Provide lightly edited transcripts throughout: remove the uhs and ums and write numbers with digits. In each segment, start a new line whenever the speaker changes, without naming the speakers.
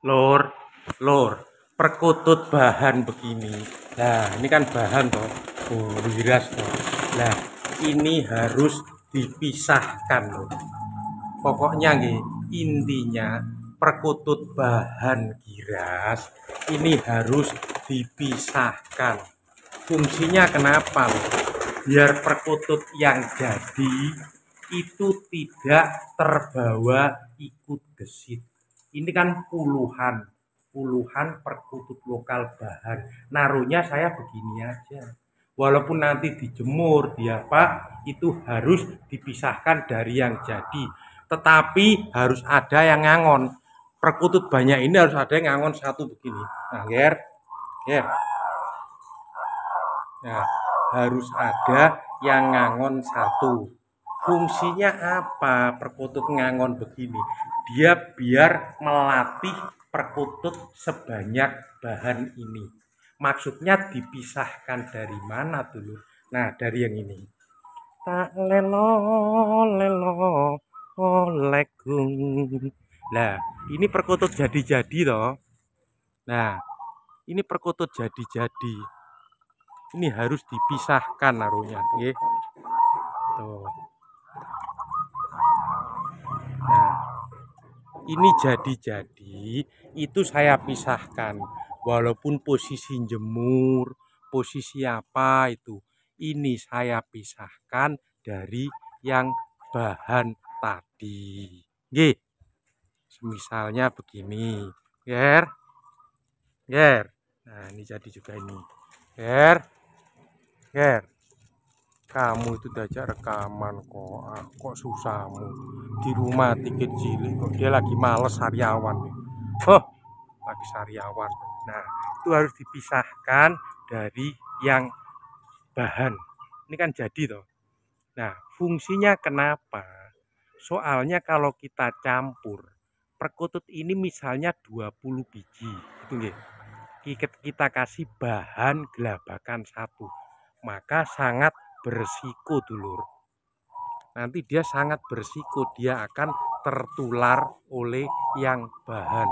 Lor, lor, perkutut bahan begini. Nah, ini kan bahan toh, biras toh. Nah, ini harus dipisahkan loh. Pokoknya nih, intinya perkutut bahan giras ini harus dipisahkan. Fungsinya kenapa loh? Biar perkutut yang jadi itu tidak terbawa ikut gesit. Ini kan puluhan perkutut lokal bahan. Naruhnya saya begini aja. Walaupun nanti dijemur, itu harus dipisahkan dari yang jadi. Tetapi harus ada yang ngangon. Perkutut banyak ini harus ada yang ngangon satu begini. Nah, ger. Nah, harus ada yang ngangon satu. Fungsinya apa perkutut ngangon begini? Dia biar melatih perkutut sebanyak bahan ini. Maksudnya dipisahkan dari mana dulu? Nah, dari yang ini. Tak lelo lelo olegung. Nah, ini perkutut jadi-jadi toh. Nah, ini perkutut jadi-jadi. Ini harus dipisahkan naruhnya, nggih. Tuh. Nah, ini jadi-jadi itu saya pisahkan. Walaupun posisi jemur, posisi apa itu, ini saya pisahkan dari yang bahan tadi. Nggih. Misalnya begini, ger. Nah, ini jadi juga ini. Ger. Kamu itu diajak rekaman kok, kok susahmu di rumah dikit cilik kok dia lagi males sariawan. Lagi sariawan. Nah, itu harus dipisahkan dari yang bahan. Ini kan jadi toh. Nah, fungsinya kenapa? Soalnya kalau kita campur perkutut ini misalnya 20 biji, itu nggih. Kita kasih bahan gelabakan satu, maka sangat bersiko dulur. Nanti dia sangat bersiko, dia akan tertular oleh yang bahan.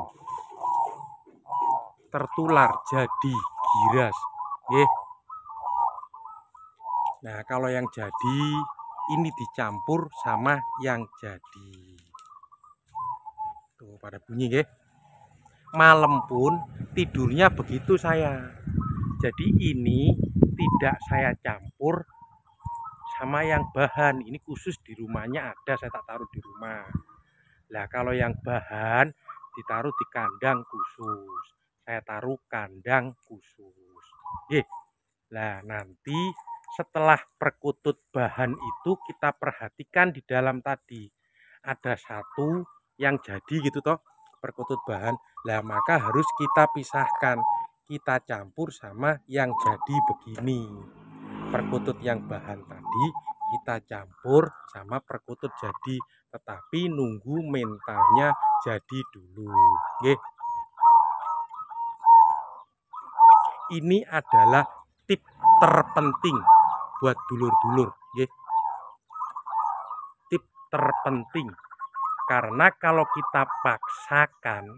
Tertular jadi giras. Nah, kalau yang jadi ini dicampur sama yang jadi. Tuh pada bunyi nggih. Malam pun tidurnya begitu saya. Jadi ini tidak saya campur sama yang bahan. Ini khusus di rumahnya ada, saya tak taruh di rumah. Nah, kalau yang bahan ditaruh di kandang khusus. Saya taruh kandang khusus. Nah, nanti setelah perkutut bahan itu kita perhatikan di dalam tadi. Ada satu yang jadi gitu toh, perkutut bahan. Lah, maka harus kita pisahkan. Kita campur sama yang jadi begini. Perkutut yang bahan tadi kita campur sama perkutut jadi, tetapi nunggu mentalnya jadi dulu. Ini adalah tip terpenting buat dulur-dulur. Tip terpenting. Karena kalau kita paksakan,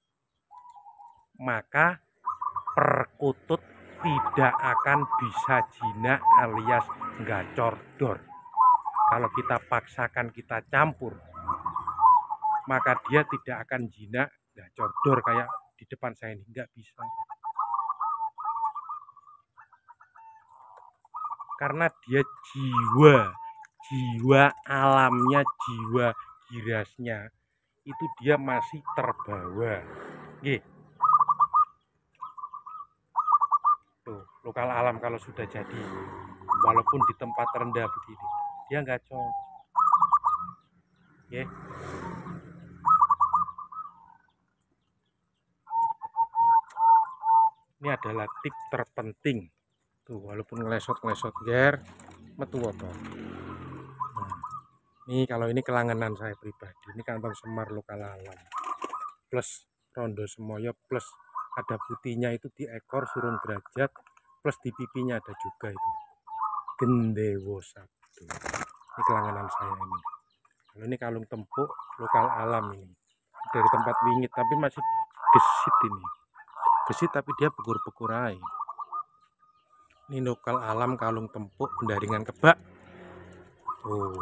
maka perkutut tidak akan bisa jinak alias gacor dor. Kalau kita paksakan, kita campur, maka dia tidak akan jinak gacor dor kayak di depan saya ini, nggak bisa. Karena dia jiwa alamnya, jiwa girasnya itu dia masih terbawa. Tuh, lokal alam kalau sudah jadi, walaupun di tempat rendah begini, dia nggak cocok. Ini adalah tip terpenting. Tuh, walaupun ngelesot-ngelesot ger, metu apa. Nah, ini kalau ini kelangenan saya pribadi, ini kantong semar lokal alam. Plus rondo semoyo, plus ada putihnya itu di ekor surung derajat, plus di pipinya ada juga itu. Gendewo Sabtu. Ini kelangenan saya ini. Kalau ini kalung tempuk lokal alam ini. Dari tempat wingit tapi masih gesit ini. Gesit tapi dia bekur-bekur aja. Ini lokal alam kalung tempuk pendaringan kebak. Oh,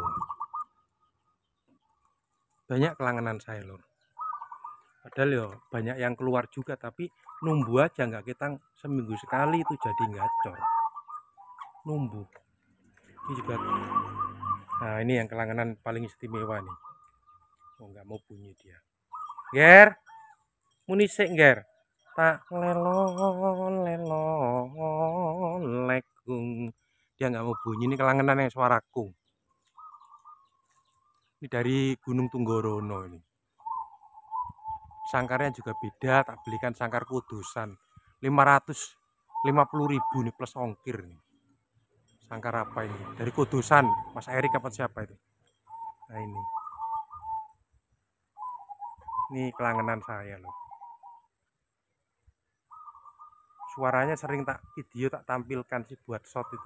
banyak kelangenan saya lor. Padahal ya banyak yang keluar juga, tapi numbu aja nggak, kita seminggu sekali itu jadi gacor. Numbu. Ini juga. Nah ini yang kelangenan paling istimewa nih. Oh nggak mau bunyi dia. Ger, munisik ger. Tak lelon lelon lekung. Dia nggak mau bunyi, ini kelangenan yang suaraku. Ini dari Gunung Tunggorono ini. Sangkarnya juga beda, tak belikan sangkar kudusan 550.000 nih plus ongkir nih. Sangkar apa ini? Dari kudusan, Mas Erik apa siapa itu? Nah ini kelangenan saya loh. Suaranya sering tak video tak tampilkan sih buat shot itu.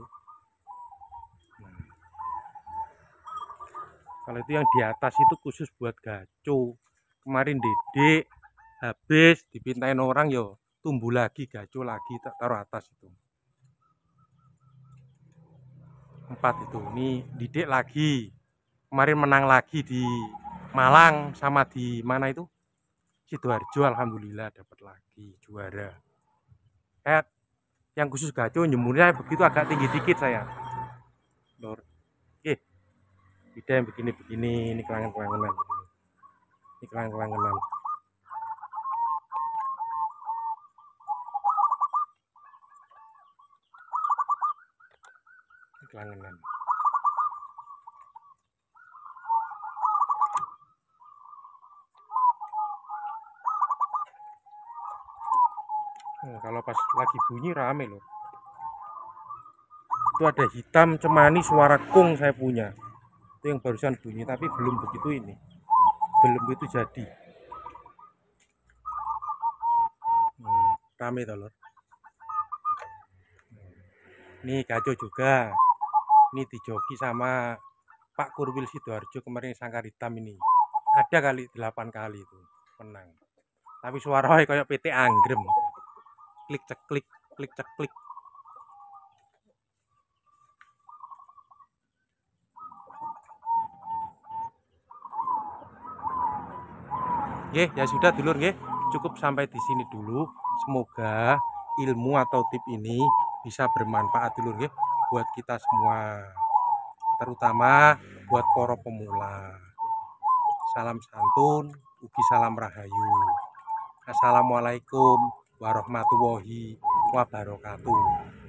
Kalau itu yang di atas itu khusus buat gaco. Kemarin Dedek habis dipintain orang yo, tumbuh lagi gaco lagi, tak taruh atas itu. 4 itu. Ini Dedek lagi. Kemarin menang lagi di Malang sama di mana itu? Sidoarjo, alhamdulillah dapat lagi juara. Yang khusus gaco jemurnya begitu agak tinggi dikit saya. Lor. Beda yang begini-begini, ini kelangan-kelanganan. Ini kelangan-kelanganan. Ini kelanganan. Kalau pas lagi bunyi rame loh. Itu ada hitam cemani suara kung saya punya. Itu yang barusan bunyi, tapi belum begitu ini. Belum itu jadi. Rame tolong. Ini gaco juga. Ini dijoki sama Pak Kurwil Sidoarjo kemarin sangkar hitam ini. Ada kali 8 kali itu menang. Tapi suaranya kayak PT Anggrem. Klik ceklik, klik ceklik. Ya sudah dulur nggih, cukup sampai di sini dulu. Semoga ilmu atau tip ini bisa bermanfaat dulur nggih buat kita semua, terutama buat para pemula. Salam santun, ugi salam rahayu. Assalamualaikum warahmatullahi wabarakatuh.